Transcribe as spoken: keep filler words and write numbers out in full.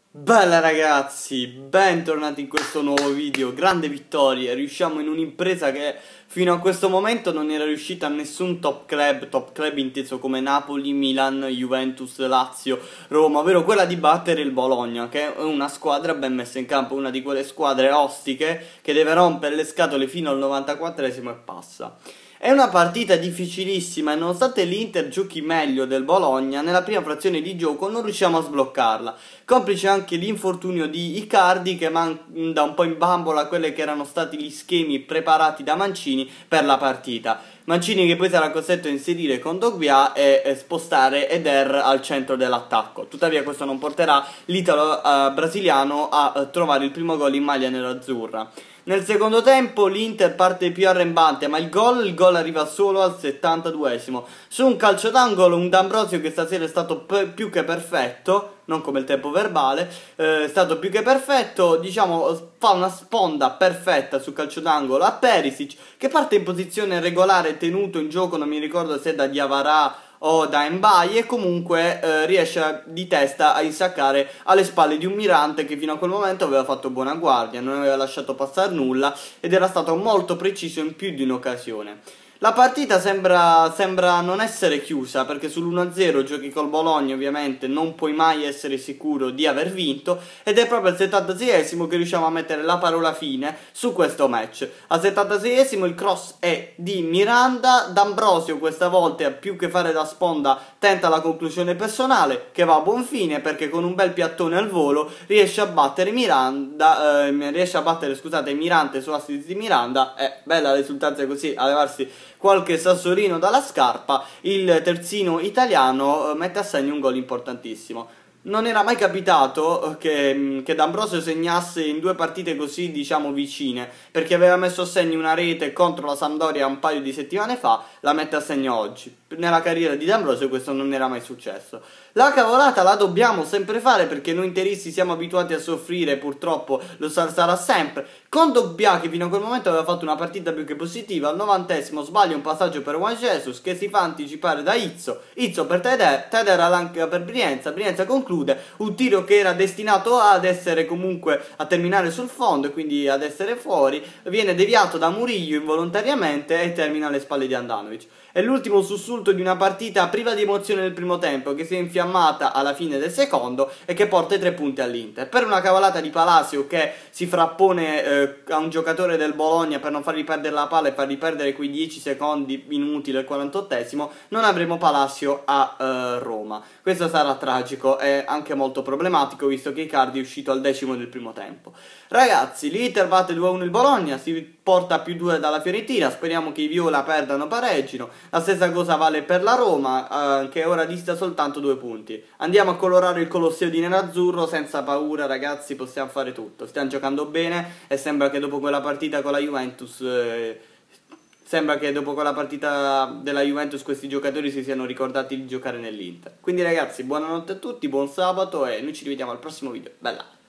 Bella ragazzi, bentornati in questo nuovo video. Grande vittoria, riusciamo in un'impresa che fino a questo momento non era riuscita a nessun top club, top club inteso come Napoli, Milan, Juventus, Lazio, Roma, ovvero quella di battere il Bologna, che è una squadra ben messa in campo, una di quelle squadre ostiche che deve rompere le scatole fino al novantaquattresimo e passa. È una partita difficilissima e nonostante l'Inter giochi meglio del Bologna, nella prima frazione di gioco non riusciamo a sbloccarla. Complice anche l'infortunio di Icardi che manda un po' in bambola quelli che erano stati gli schemi preparati da Mancini per la partita. Mancini che poi sarà costretto a inserire Kondogbia e, e spostare Eder al centro dell'attacco. Tuttavia questo non porterà l'italo eh, brasiliano a eh, trovare il primo gol in maglia nerazzurra. Nel secondo tempo l'Inter parte più arrembante, ma il gol, il gol arriva solo al settantaduesimo. Su un calcio d'angolo, un D'Ambrosio che stasera è stato più che perfetto, non come il tempo verbale, eh, è stato più che perfetto, diciamo, fa una sponda perfetta sul calcio d'angolo a Perisic, che parte in posizione regolare, tenuto in gioco, non mi ricordo se da Diawara o da Mbaye, e comunque eh, riesce di testa a insaccare alle spalle di un Mirante che fino a quel momento aveva fatto buona guardia, non aveva lasciato passare nulla ed era stato molto preciso in più di un'occasione. La partita sembra, sembra non essere chiusa perché sull'uno a zero giochi col Bologna, ovviamente non puoi mai essere sicuro di aver vinto, ed è proprio al settantaseiesimo che riusciamo a mettere la parola fine su questo match. Al settantaseiesimo il cross è di Miranda, D'Ambrosio questa volta più che fare da sponda tenta la conclusione personale che va a buon fine perché con un bel piattone al volo riesce a battere Miranda, eh, riesce a battere scusate Mirante su assist di Miranda. È bella la risultanza così a levarsi qualche sassolino dalla scarpa. Il terzino italiano mette a segno un gol importantissimo. Non era mai capitato che, che D'Ambrosio segnasse in due partite così, diciamo, vicine, perché aveva messo a segno una rete contro la Sampdoria un paio di settimane fa, la mette a segno oggi. Nella carriera di D'Ambrosio questo non era mai successo. La cavolata la dobbiamo sempre fare perché noi interisti siamo abituati a soffrire, purtroppo lo sarà sempre. Kondogbia, che fino a quel momento aveva fatto una partita più che positiva, al novantesimo sbaglia un passaggio per Juan Jesus che si fa anticipare da Izzo, Izzo per Teder, Teder anche per Brienza, Brienza conclude un tiro che era destinato ad essere comunque a terminare sul fondo e quindi ad essere fuori, viene deviato da Murillo involontariamente e termina alle spalle di Handanovic. È l'ultimo sussulto di una partita priva di emozione nel primo tempo che si è infiammata alla fine del secondo e che porta i tre punti all'Inter. Per una cavolata di Palacio che si frappone eh, a un giocatore del Bologna per non fargli perdere la palla e fargli perdere quei dieci secondi inutili al quarantottesimo, non avremo Palacio a eh, Roma. Questo sarà tragico e anche molto problematico visto che Icardi è uscito al decimo del primo tempo. Ragazzi, l'Inter batte due a uno il Bologna, si porta a più due dalla Fiorentina, speriamo che i Viola perdano, pareggino. La stessa cosa vale per la Roma, eh, che ora dista soltanto due punti. Andiamo a colorare il Colosseo di nerazzurro senza paura, ragazzi, possiamo fare tutto. Stiamo giocando bene e sembra che dopo quella partita con la Juventus... Eh, Sembra che dopo quella partita della Juventus questi giocatori si siano ricordati di giocare nell'Inter. Quindi ragazzi, buonanotte a tutti, buon sabato e noi ci rivediamo al prossimo video. Bella!